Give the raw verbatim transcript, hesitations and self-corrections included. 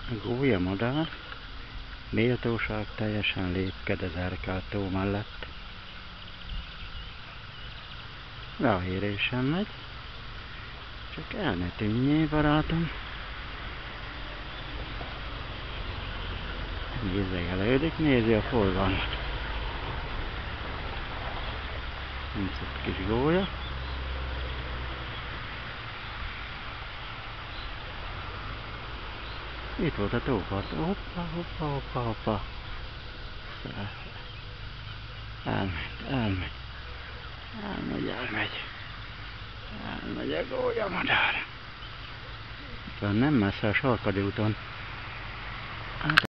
A gólyamadár méltóság teljesen lépked az Erkel tó mellett. Lehérésen megy. Csak el ne tűnjél, barátom. Nézegelődik, nézi a forgalmat. Nincs ott kis gólya. Itt volt a tópart. Hoppa, hoppa, hoppa, hoppa. Elmegy, elmegy. Elmegy, elmegy. Elmegy a gólyamadár. Itt van nem messze a Sarkadi úton.